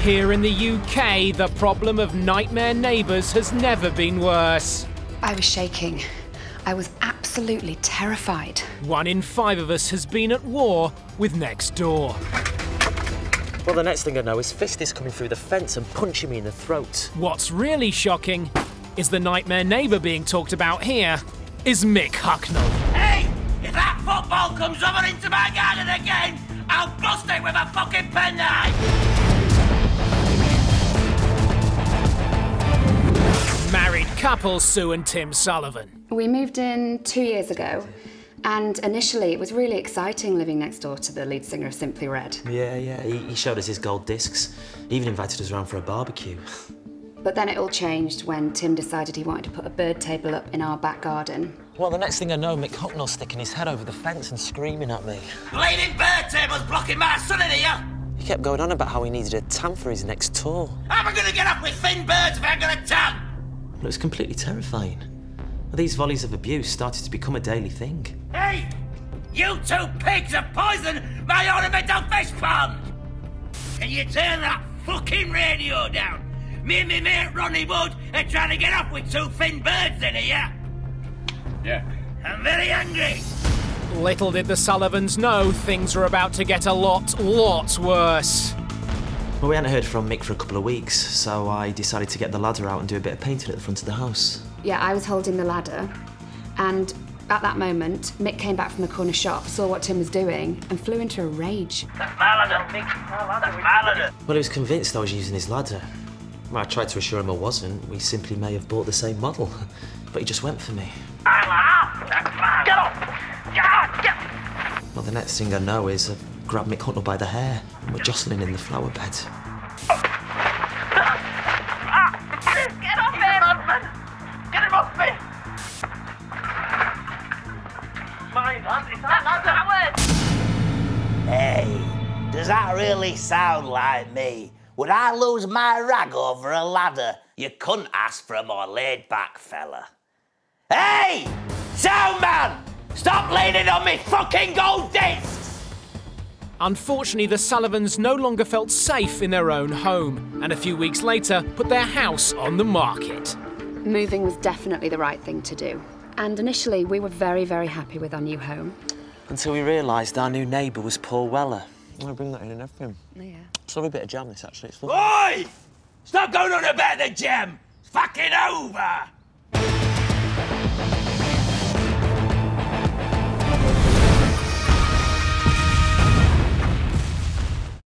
Here in the UK, the problem of nightmare neighbours has never been worse. I was shaking. I was absolutely terrified. 1 in 5 of us has been at war with next door. Well, the next thing I know is Fist is coming through the fence and punching me in the throat. What's really shocking is the nightmare neighbour being talked about here is Mick Hucknall. Hey! If that football comes over into my garden again, I'll bust it with a fucking penknife! Married couple Sue and Tim Sullivan. We moved in 2 years ago, and initially it was really exciting living next door to the lead singer of Simply Red. Yeah, he showed us his gold discs. He even invited us around for a barbecue. But then it all changed when Tim decided he wanted to put a bird table up in our back garden. Well, the next thing I know, Mick Hucknall's sticking his head over the fence and screaming at me. Bleeding bird table's blocking my son in here! He kept going on about how he needed a tan for his next tour. How am I going to get up with thin birds if I ain't got a tan? Well, it was completely terrifying. These volleys of abuse started to become a daily thing. Hey! You two pigs have poisoned my ornamental fish pond! Can you turn that fucking radio down? Me and me mate Ronnie Wood are trying to get up with 2 thin birds in here. Yeah. I'm very angry. Little did the Sullivans know things were about to get a lot worse. Well, we hadn't heard from Mick for a couple of weeks, so I decided to get the ladder out and do a bit of painting at the front of the house. Yeah, I was holding the ladder, and at that moment, Mick came back from the corner shop, saw what Tim was doing, and flew into a rage. That's my ladder, Mick. That's my ladder. Well, he was convinced I was using his ladder. Well, I tried to assure him I wasn't. We simply may have bought the same model. But he just went for me. Get off! Get! Well, the next thing I know is I grabbed Mick Hucknall by the hair and we're jostling in the flower bed. Get off him! Get him off me! My hand, is that ladder? Hey, does that really sound like me? Would I lose my rag over a ladder? You couldn't ask for a more laid-back fella. Hey! Sound man! Stop leaning on me fucking gold discs! Unfortunately, the Sullivans no longer felt safe in their own home, and a few weeks later put their house on the market. Moving was definitely the right thing to do. And initially, we were very, very happy with our new home. Until we realised our new neighbour was Paul Weller. I'm going to bring that in and everything. Yeah. It's a bit of jam, this, actually. It's lovely. Oi! Stop going on about the jam! It's fucking over!